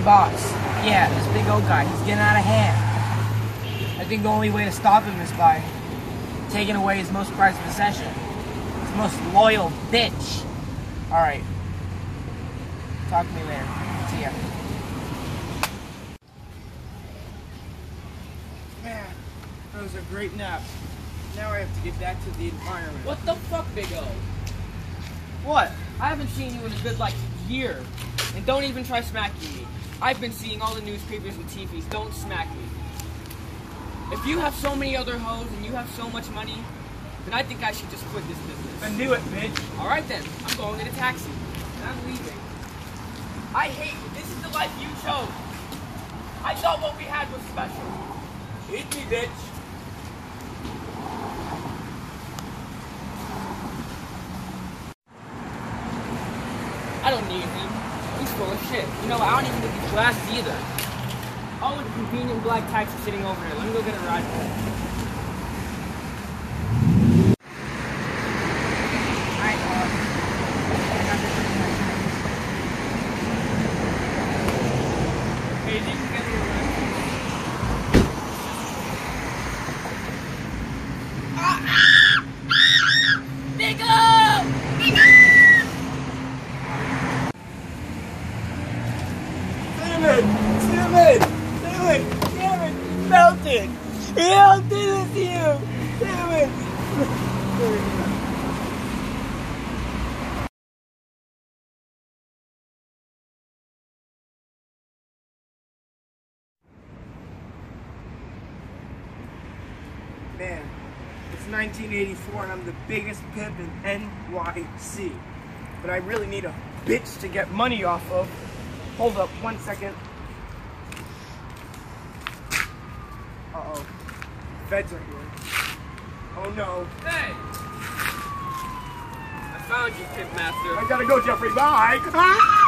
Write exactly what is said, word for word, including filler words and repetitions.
Hey boss, yeah, this big old guy, he's getting out of hand. I think the only way to stop him is by taking away his most prized possession. His most loyal bitch. Alright. Talk to me later. See ya. Man, that was a great nap. Now I have to get back to the environment. What the fuck, Big O? What? I haven't seen you in a good, like, year. And don't even try smacking me. I've been seeing all the newspapers and T Vs. Don't smack me. If you have so many other hoes and you have so much money, then I think I should just quit this business. Then do it, bitch. Alright then, I'm going in a taxi. And I'm leaving. I hate you. This is the life you chose. I thought what we had was special. Eat me, bitch. I don't need him. He's full of shit. You know, I don't even need these glasses either. Oh, and a convenient black taxi sitting over there. Let me go get a ride home. Alright, uh, Hey, you can get me a ride. Big O! Big O! Damn it! Damn it! Damn it! Damn it! He melted! He melted with you! Damn it! Man, it's nineteen eighty-four and I'm the biggest pimp in N Y C. But I really need a bitch to get money off of. Hold up, one second. Uh-oh. Feds are here. Oh no. Hey! I found you, pimpmaster. I gotta go, Jeffrey. Bye! Ah!